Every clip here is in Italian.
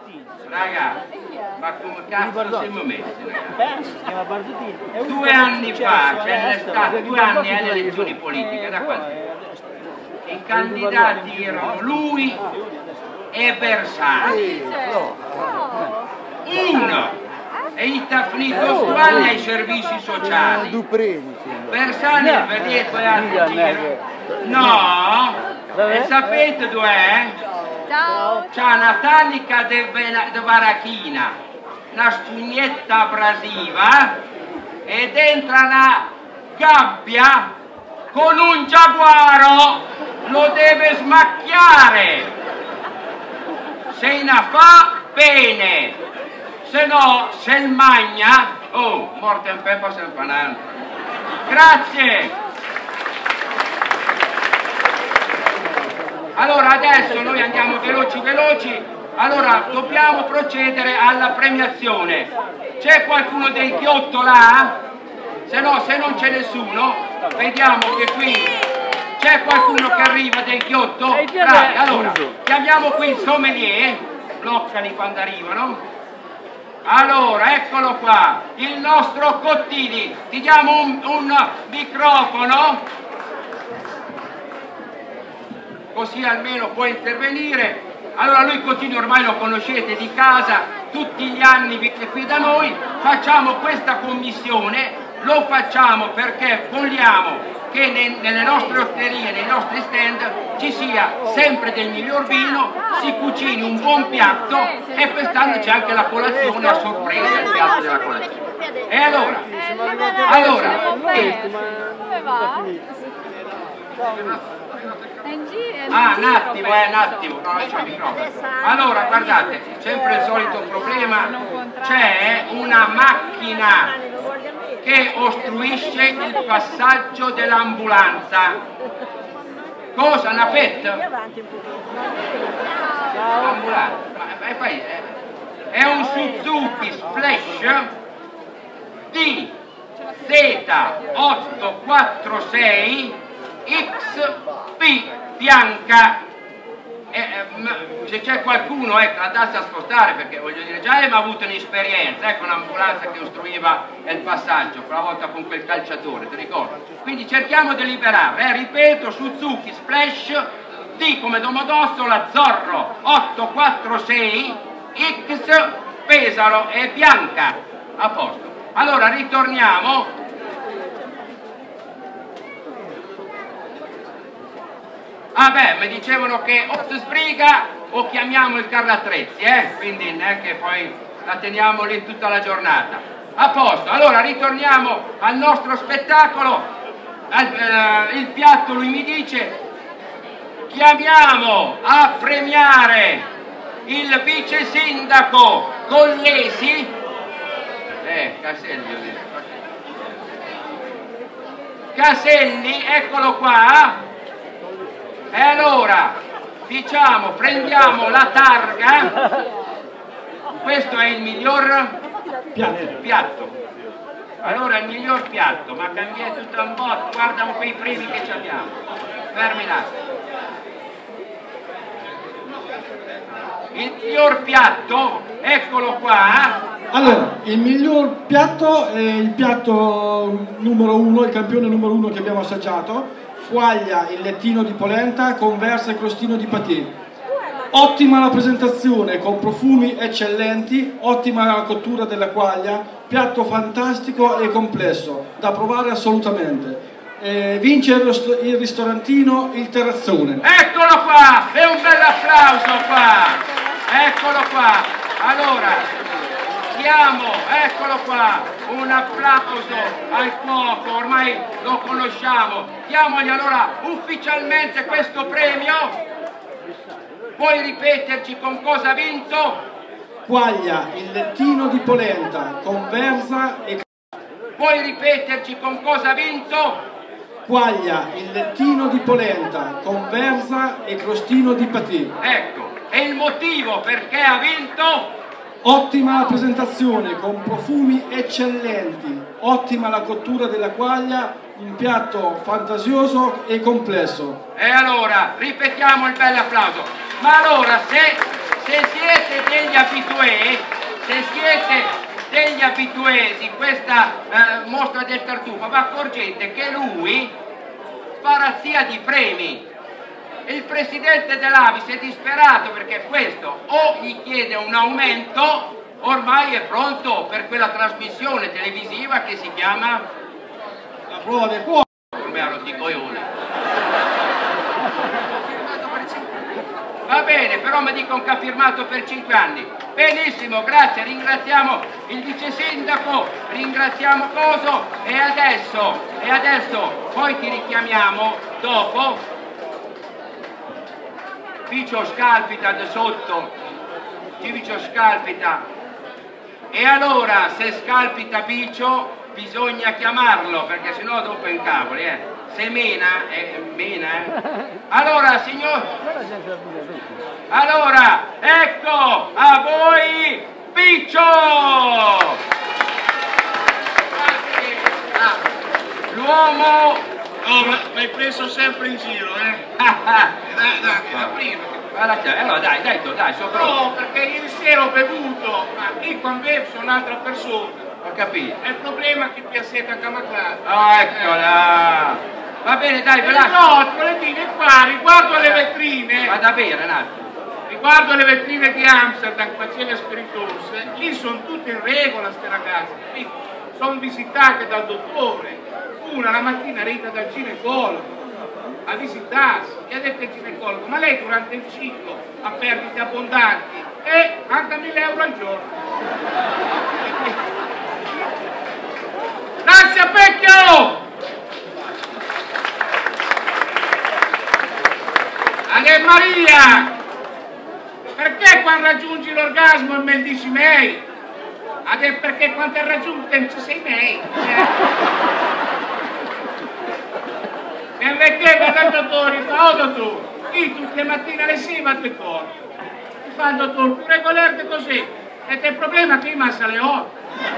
Raga, ma come cazzo siamo messi? Si chiama Barzottini. 2 anni fa, cioè nell'estate, 2 anni alle elezioni politiche, da quando? I candidati erano lui e Bersani. Uno! E i finito uguali ai servizi sociali. Bersani è per dietro e altri giro. No! E sapete dov'è? C'ha una tanica de varachina, una spugnetta abrasiva ed entra una gabbia con un giaguaro, lo deve smacchiare. Se ne fa bene, se no se il magna, oh, morte in peppa se ne fa un'altra. Grazie. Allora adesso noi andiamo veloci, allora dobbiamo procedere alla premiazione. C'è qualcuno del Chiotto là? Se no, se non c'è nessuno, vediamo che qui c'è qualcuno che arriva del Chiotto. Bravi, allora, chiamiamo qui il sommelier, bloccali quando arrivano. Allora, eccolo qua, il nostro Cottini, ti diamo un microfono. Così almeno può intervenire. Allora lui Cottini ormai lo conoscete di casa, tutti gli anni viene qui da noi, facciamo questa commissione, lo facciamo perché vogliamo che nelle nostre osterie, nei nostri stand ci sia sempre del miglior vino, si cucini un buon piatto e quest'anno c'è anche la colazione a sorpresa, il piatto della colazione. E allora come va? un attimo, no, c'è il microfono. Allora, guardate, sempre il solito problema, c'è una macchina che ostruisce il passaggio dell'ambulanza. Cosa? Una PET? L'ambulanza. È un Suzuki Splash DZ846 XP bianca. Se c'è qualcuno, ecco, andasse a spostare, perché voglio dire, già abbiamo avuto un'esperienza, ecco, un'ambulanza che ostruiva il passaggio, quella volta con quel calciatore, ti ricordo? Quindi cerchiamo di liberare, ripeto, Suzuki Splash D come Domodossola Zorro 846 X Pesaro e bianca. A posto. Allora ritorniamo. Ah beh, mi dicevano che o si sbriga o chiamiamo il carrattrezzi, quindi non è che poi la teniamo lì tutta la giornata. A posto, allora ritorniamo al nostro spettacolo. Il piatto, lui mi dice, chiamiamo a premiare il vice sindaco Gollesi. Caselli, eccolo qua. E allora, diciamo, prendiamo la targa, questo è il miglior piatto. Allora, il miglior piatto, ma cambia tutto un botto, guarda quei premi che ci abbiamo. Fermi là. Il miglior piatto, eccolo qua. Allora, il miglior piatto è il piatto numero 1, il campione numero 1 che abbiamo assaggiato. Quaglia il lettino di polenta con versa e crostino di patè. Ottima la presentazione con profumi eccellenti, ottima la cottura della quaglia, piatto fantastico e complesso, da provare assolutamente. Vince il ristorantino Il Terrazzone. Eccolo qua, e un bel applauso qua, eccolo qua. Allora, eccolo qua, un applauso al cuoco, ormai lo conosciamo, diamogli allora ufficialmente questo premio. Puoi ripeterci con cosa ha vinto? Quaglia il lettino di polenta con versa e... Puoi ripeterci con cosa ha vinto? Quaglia il lettino di polenta con versa e crostino di patè. Ecco, e il motivo perché ha vinto? Ottima la presentazione con profumi eccellenti, ottima la cottura della quaglia, un piatto fantasioso e complesso. E allora, ripetiamo il bel applauso. Ma allora, se se siete degli abitué di questa mostra del tartufo, vi accorgete che lui fa razzia di premi. Il presidente dell'Avis è disperato perché questo o gli chiede un aumento, ormai è pronto per quella trasmissione televisiva che si chiama La prova del cuore. Come ero di coglione. Va bene, però mi dicono che ha firmato per 5 anni. Benissimo, grazie, ringraziamo il vice sindaco, ringraziamo Coso e adesso poi ti richiamiamo dopo. Piccio scalpita da sotto, Piccio scalpita, e allora se scalpita Piccio bisogna chiamarlo perché sennò dopo incavoli, se mena, allora signor, allora ecco a voi Piccio! L'uomo. Oh, ma hai preso sempre in giro, Allora dai, sopra. No, perché ieri sera ho bevuto, ma io quando bevo sono un'altra persona. Ho capito. È il problema che ti asseta a camaclata. Oh, eccola. Va bene, dai, veloce. No, volevo dire qua, riguardo alle vetrine. Vado a bere un attimo. Riguardo alle vetrine di Amsterdam, faceva spiritose, lì sono tutte in regola ste ragazze. Sono visitate dal dottore. Una la mattina arriva dal ginecologo a visitarsi e ha detto al ginecologo: ma lei durante il ciclo ha perdite abbondanti e anche 1.000 euro al giorno. Grazie a Pecchio! Ade Maria, perché quando raggiungi l'orgasmo e me dici mei? Ade perché quando hai raggiunto ci sei mei? E metteva dal dottore, fa: oh dottore, io tutte le mattine alle 6 vado al corpo. Mi fa il dottore: pure colerte così. E il problema è che io massa alle 8.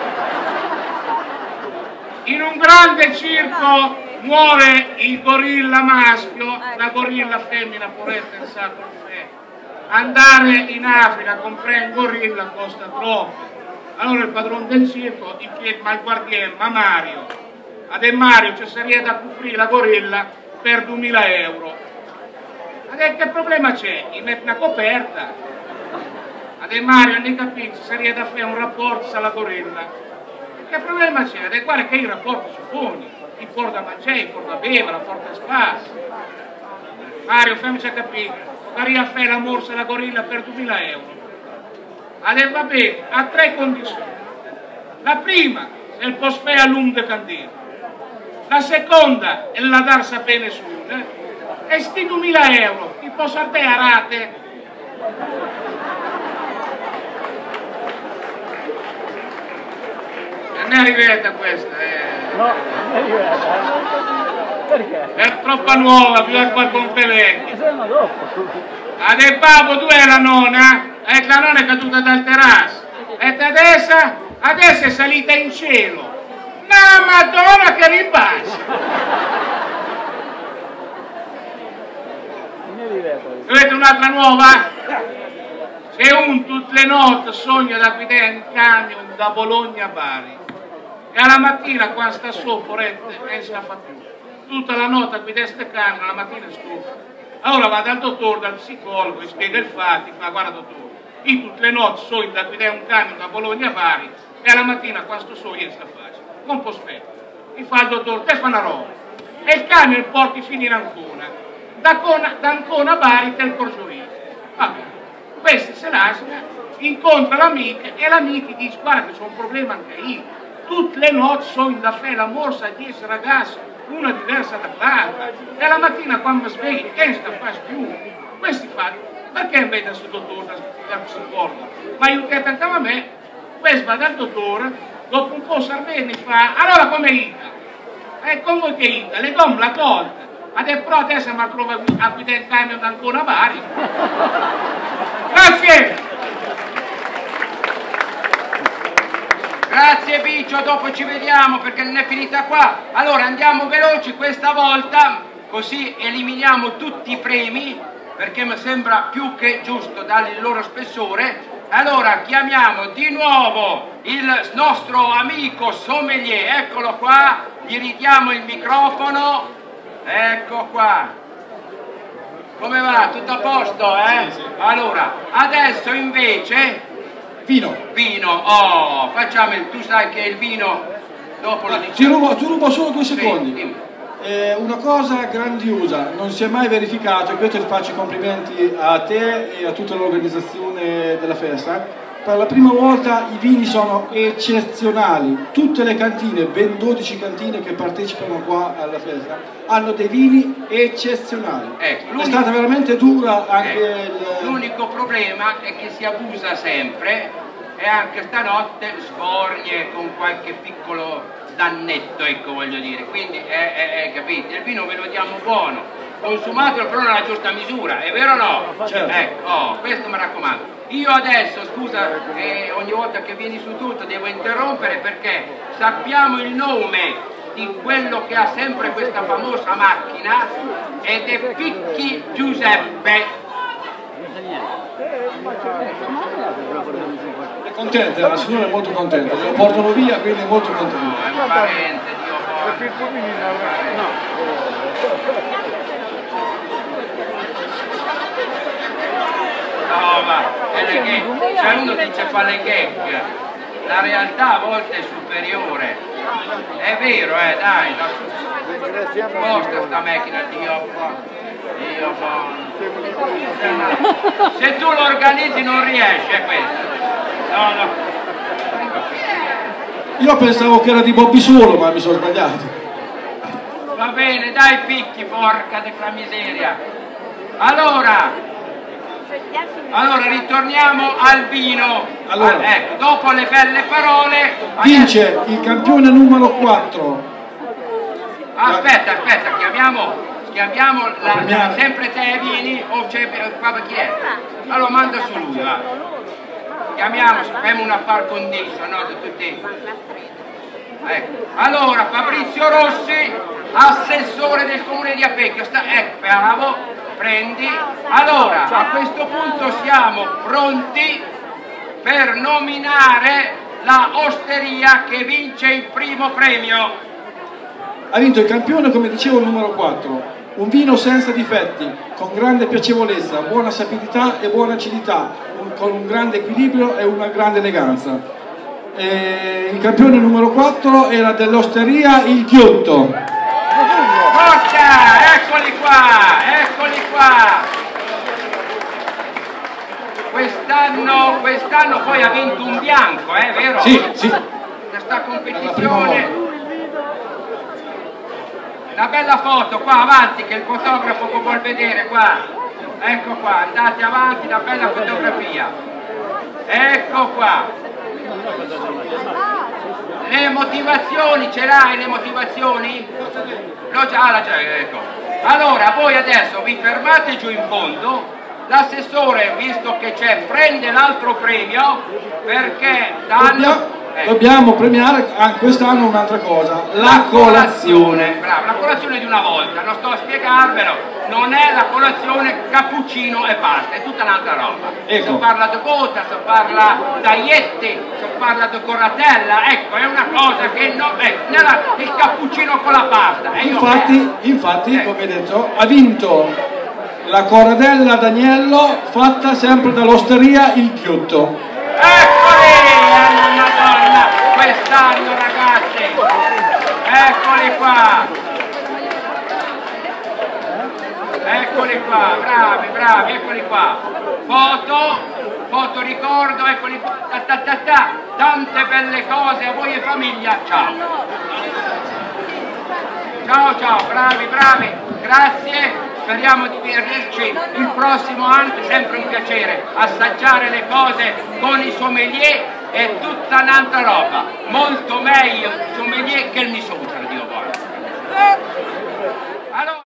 In un grande circo muore il gorilla maschio, la gorilla femmina poretta in sacco di fe. Andare in Africa a comprare un gorilla costa troppo. Allora il padrone del circo gli chiede: ma il guardiere, ma Mario, ade Mario ci sarebbe da coprire la gorilla per 2.000 euro. Ade che problema c'è? Gli mette una coperta. Ade Mario non capisce, sarebbe da fare un rapporto alla gorilla. Che problema c'è? Ade guarda che il rapporto si pone, gli porta a mangiare, gli porta a bere, la porta a spasso. Mario, fammici capire, faria a fare la morsa alla gorilla per 2.000 euro. Ade va bene, ha 3 condizioni. La prima è il post fare a lungo candela. La seconda è la dar sapere nessuno, e sti 2.000 euro ti posso dare a rate. Non è arrivata questa, No, non è arrivata. Perché? è troppa nuova, più da qualcuno vecchio. Siamo dopo. Ade babbo, dove è la nonna? La nonna è caduta dal terrazzo. E adesso è salita in cielo. Ma Madonna che rimbalza! Avete un'altra nuova? Se un tutte le notti sogna da guidare in camion da Bologna a Bari e alla mattina quando sta sopra non si fa più, tutta la notte a guidare ste camion, la mattina è stufa. Allora va dal dottore, dal psicologo, gli spiega il fatto, fa: guarda dottore, io tutte le notti sogno da guidare un camion da Bologna a Bari e alla mattina quando sto sogno sta faccia, non posso aspettare. Mi fa il dottore: te fa una roba, e il camion porti fino in Ancona, da Ancona a Bari te il porgio io. Vabbè, questi se lascia, incontra l'amica e l'amica dice: guarda che c'è un problema anche io, tutte le notti sogno da fare la morsa a 10 ragazzi, una diversa dall'altra, e la mattina quando mi sveglio che non sta faccio più. Questi fanno: perché invece questo dottore da psicologo? Ma aiutate anche a me. Questo va dal dottore, dopo un po' Sarveni fa: allora come ita? Come che ita? Le do la tolta. Però adesso mi trovo a guidare il camion ancora a Bari. Grazie! Grazie Piccio, dopo ci vediamo perché non è finita qua. Allora andiamo veloci questa volta, così eliminiamo tutti i premi. perché mi sembra più che giusto dargli il loro spessore. Allora chiamiamo di nuovo il nostro amico sommelier, eccolo qua, gli ridiamo il microfono, ecco qua. Come va? Tutto a posto, eh? Sì, sì. Allora, adesso invece... Vino. Vino, oh, facciamo il... Tu sai che il vino, dopo lo Ti diciamo... rubo solo 2 secondi. Sì, Una cosa grandiosa, non si è mai verificato, e questo ti faccio i complimenti a te e a tutta l'organizzazione della festa. Per la prima volta i vini sono eccezionali, tutte le cantine, ben 12 cantine che partecipano qua alla festa, hanno dei vini eccezionali. È stata veramente dura anche l'unico problema è che si abusa sempre e anche stanotte sbornie con qualche piccolo dannetto, ecco, voglio dire, quindi capite, il vino ve lo diamo buono, consumatelo però nella giusta misura, è vero o no? Certo. Ecco, questo mi raccomando. Io adesso, scusa, ogni volta che vieni su tutto devo interrompere perché sappiamo il nome di quello che ha sempre questa famosa macchina ed è Picchi Giuseppe. È contenta, la signora è molto contenta, lo portano via, quindi è molto contenta. No, è un parente, Dio no, ma cioè uno dice fa le gag, la realtà a volte è superiore, è vero, dai, sposta sta macchina, Dio se tu lo organizzi non riesci, è questo. No. Io pensavo che era di Bobby Solo, ma mi sono sbagliato. Va bene, dai Picchi, porca della miseria. Allora ritorniamo al vino. Allora, ecco, dopo le belle parole vince il campione numero 4. Aspetta, chiamiamo sempre te vieni o c'è chi è? Allora manda su lui, va. Chiamiamo, facciamo una par condicio, no? Tutti. Ecco. Allora, Fabrizio Rossi, assessore del comune di Apecchio, bravo, prendi. Allora, a questo punto siamo pronti per nominare la osteria che vince il primo premio. Ha vinto il campione, come dicevo, il numero 4. Un vino senza difetti, con grande piacevolezza, buona sapidità e buona acidità, con un grande equilibrio e una grande eleganza. Il campione numero 4 era dell'osteria Il Ghiotto. Forza, eccoli qua! Quest'anno poi ha vinto un bianco, vero? Sì. Questa competizione. Una bella foto qua avanti che il fotografo vuol vedere qua. Ecco qua, andate avanti, una bella fotografia. Ecco qua. Le motivazioni, ce l'hai le motivazioni? Ecco. Allora, voi adesso vi fermate giù in fondo, l'assessore, visto che c'è, prende l'altro premio, perché dobbiamo premiare quest'anno un'altra cosa, la colazione. Bravo, la colazione di una volta, non sto a spiegarvelo, non è la colazione cappuccino e pasta, è tutta un'altra roba. Ecco. Si parla di gota, si parla d'aglietti, si parla di corratella, ecco, è una cosa che non è il cappuccino con la pasta. Infatti, come detto, ha vinto la corradella d'agnello fatta sempre dall'osteria Il Ghiotto. Eccoli, Madonna, quest'anno ragazzi, eccoli qua, bravi, eccoli qua, foto ricordo, eccoli qua, tante belle cose a voi e famiglia, ciao, bravi, grazie. Speriamo di vederci il prossimo anno, è sempre un piacere assaggiare le cose con i sommelier, è tutta un'altra roba, molto meglio il sommelier che il mi suocero, Dio vuole.